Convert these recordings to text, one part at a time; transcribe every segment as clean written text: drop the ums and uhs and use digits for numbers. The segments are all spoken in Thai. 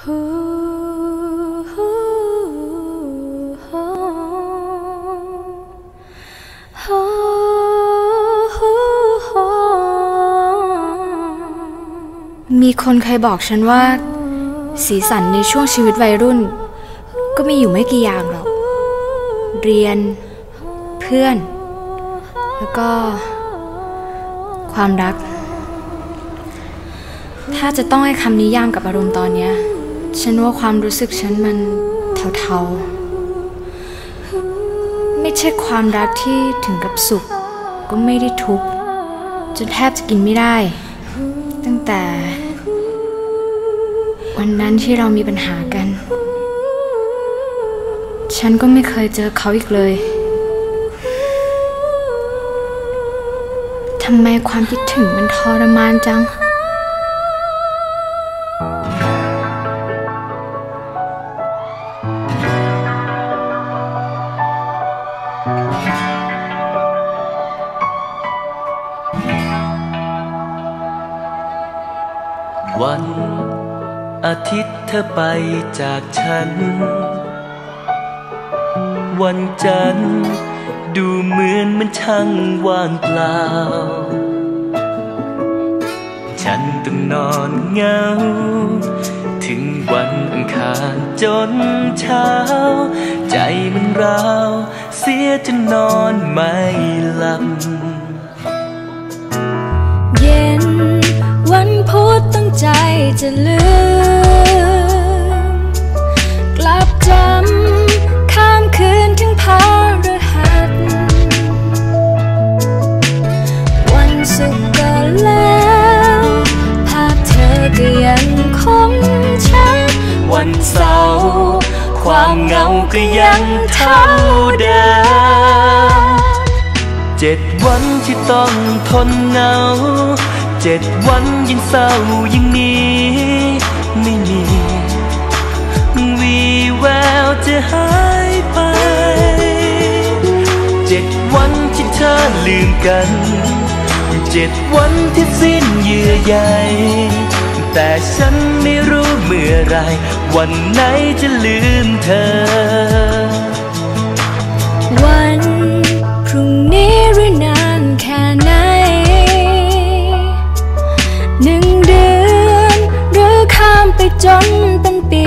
มีคนเคยบอกฉันว่าสีสันในช่วงชีวิตวัยรุ่นก็มีอยู่ไม่กี่อย่างหรอกเรียนเพื่อนแล้วก็ความรักถ้าจะต้องให้คำนิยามกับอารมณ์ตอนนี้ฉันว่าความรู้สึกฉันมันเทาๆไม่ใช่ความรักที่ถึงกับสุขก็ไม่ได้ทุกข์จนแทบจะกินไม่ได้ตั้งแต่วันนั้นที่เรามีปัญหากันฉันก็ไม่เคยเจอเขาอีกเลยทำไมความคิดถึงมันทรมานจังวันอาทิตย์เธอไปจากฉันวันจันทร์ดูเหมือนมันช่างว่างเปล่าฉันต้องนอนเหงาถึงวันอังคารจนเช้าใจมันร้าวเสียจนนอนไม่หลับเย็นวันพุธตั้งใจจะลืมกลับจำข้ามคืนถึงพฤหัสวันศุกร์ก็แล้วภาพเธอก็ยังคงชัดวันเสาร์ความเหงาก็ยังเท่าเดิม7 วันที่ต้องทนเหงา7 วันยังเศร้ายังนี้ไม่มีวีแววจะหายไป7 วันที่เธอลืมกัน7 วันที่สิ้นเยื่อใยแต่ฉันไม่รู้เมื่อไรวันไหนจะลืมเธอวันพรุ่งนี้หรือนานแค่ไหน1 เดือนหรือข้ามไปจนเป็นปี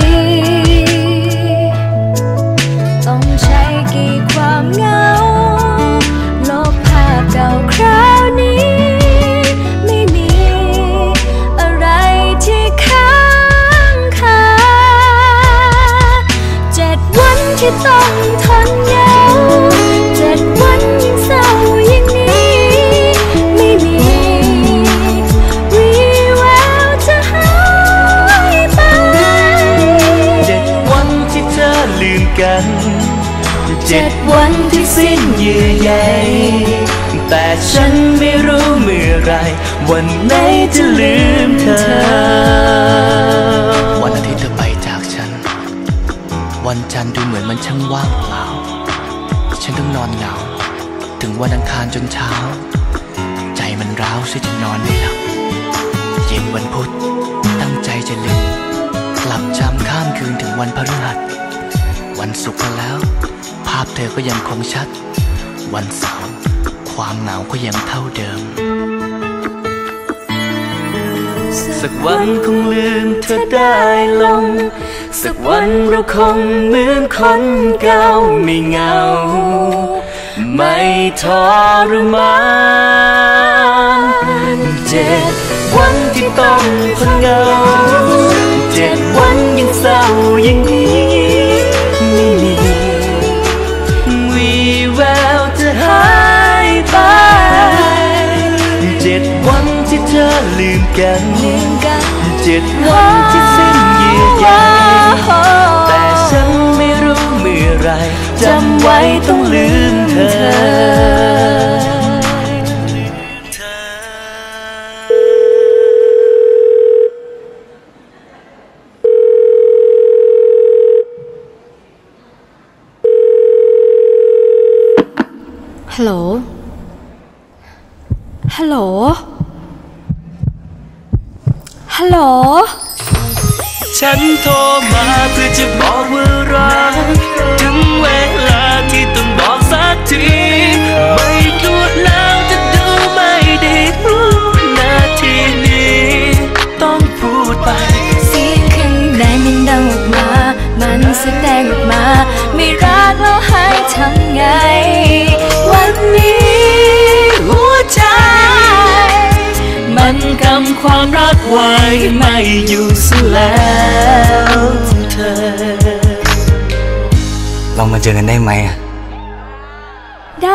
ต้องใช้กี่ความเหงาลบภาพเก่าคราวนี้ไม่มีอะไรที่ค้างคา7 วันที่ต้องทนเหงา7 วันยังเศร้าอย่างนี้ไม่มีวีแววจะหายไป 7 วันที่เธอลืมกัน7 วันที่สิ้นเยื่อใยแต่ฉันไม่รู้เมื่อไรวันไหนจะลืมเธอวันอาทิตย์เธอไปจากฉันวันจันทร์ดูเหมือนมันช่างว่างเปล่าฉันต้องนอนเหงาถึงวันอังคารจนเช้าใจมันร้าวเสียจนนอนไม่หลับเย็นวันพุธตั้งใจจะลืมกลับจำข้ามคืนถึงวันพฤหัสวันศุกร์ก็แล้วภาพเธอก็ยังคงชัดวันเสาร์ความเหงาก็ยังเท่าเดิมสักวันคงลืมเธอได้ลงสักวันเราคงเหมือนคนเก่าไม่เหงาไม่ทรมาน7 วันที่ต้องทนเหงา7 วันยังเศร้าอย่างนี้ไม่มีวีแววจะหายไป7 วันที่เธอลืมกัน7 วันที่สิ้นเยื่อใยแต่ฉันไม่รู้เมื่อไรจำไว้ต้องลืมเธอฮัลโหลฮัลโหลฮัลโหลฉันโทรมาเพื่อจะบอกว่ารักถึงเวลาที่ต้องบอกสักทีไม่พูดแล้วจะดูไม่ดีนาทีนี้ต้องพูดไปเสียงข้างในมันดังออกมามันแสดงออกมาไม่รักแล้วให้ทำไงวันนี้หัวใจมันกำความรักไว้ไม่อยู่ซะแล้วเธอลองมาเจอกันได้ไหมได้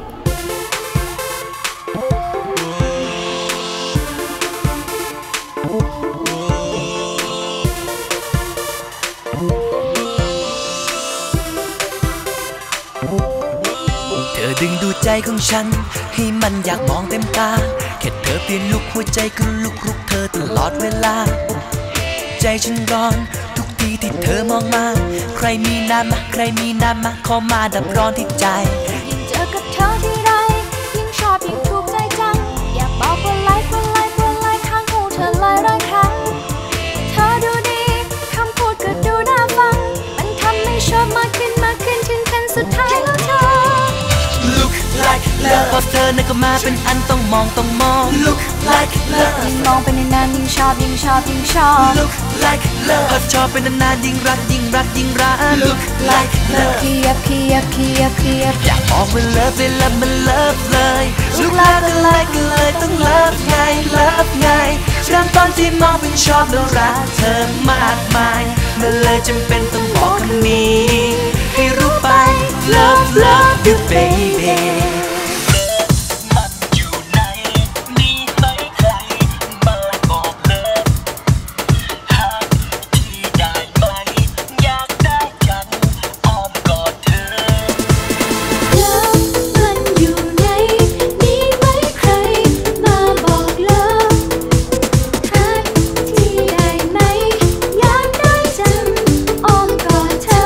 เธอดึงดูใจของฉันให้มันอยากมองเต็มตาแค่เธอเปลี่ยนลุกหัวใจก็ลุกรุกเธอตลอดเวลาใจฉันร้อนทุกทีที่เธอมองมาใครมีน้ำมาใครมีน้ำมาขอมาดับร้อนที่ใจยิ่งเจอกับเธอที่ไรยิ่งชอบยิ่งถูกใจจังอยากบอกว่าไลค์ข้างหูเธอเลยร้อยครั้งเธอดูดีคำพูดก็ดูน่าฟังมันทำให้ชอบมากขึ้นถึงขั้นสุดท้ายแล้วเธอ Look like love พอเธอนั้นก็มาเป็นอันต้องมอง Look like love ยิ่งมองไปนานๆยิ่งชอบ Look like love พอชอบไปนานๆยิ่งรัก Look like love ขยับอยากบอกว่า love เลยแล้วมัน love เลย Look like ก็เลยต้อง love ไงเริ่มต้นที่มองเป็นชอบแล้วรักเธอมากมายมันเลยจำเป็นต้องบอกคำนี้ให้รู้ไป Love you babyมันอยู่ไหนมีไหมใครมาบอกเลยหาที่ได้ไหมอยากได้กันอ้อมกอดเธอ Love มันอยู่ไหนมีไหมใครมาบอก Love หาที่ได้ไหมอยากได้จังอ้อมกอดเธอ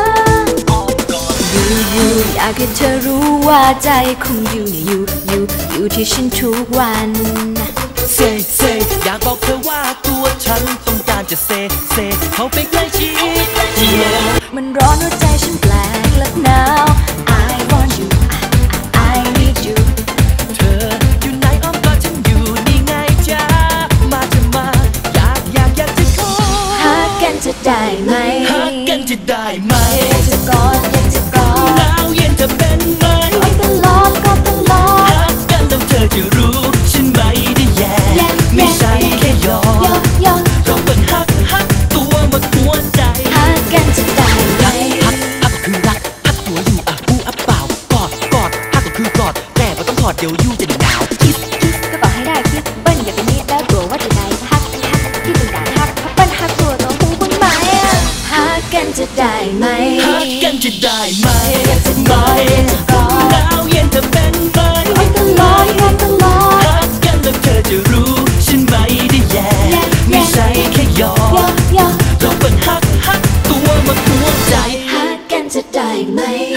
อยากให้เธอรู้ว่าใจคงอยู่ที่ฉันทุกวัน Say อยากบอกเธอว่าตัวฉันต้องการจะเซเขาไปใกล้ชิดมันร้อนหัวใจฉันแปลกและหนาว I want you I need you เธออยู่ไหนอ้อมกอดฉันอยู่นี่ไงจ้ามาอยากจะขอหากันจะได้ไหมหากันจะได้ไหมอยากจะกอดหนาวเย็นเธอเป็นไหมตลอดหากันแล้วเธอจะรู้ฉันไม่ได้แย่ไม่ใช่แค่ยอเราเป็นฮักตัวมาหัวใจหากันจะได้ไหมฮักก็คือรักฮักตัวอยู่อูเปล่ากอดฮักก็คือกอดแต่ก็ต้องถอดเดี๋ยวยู่จะหนาวคิสก็บอกให้ได้คิสเปิ้ลอย่าไปนิดแล้วกลัวว่าจะได้ฮักที่มึงได้ฮักเปิ้ลฮักตัวหูบึ้งไหมหากันจะได้ไหมหากันจะได้ไหมหนาวเย็นเธอเป็นไหมตลอดฮักกันแล้วเธอจะรู้ฉันไม่ได้แย่ไม่ใช่แค่ยอเราเป็นฮักตัวมาหัวใจหากันจะได้ไหม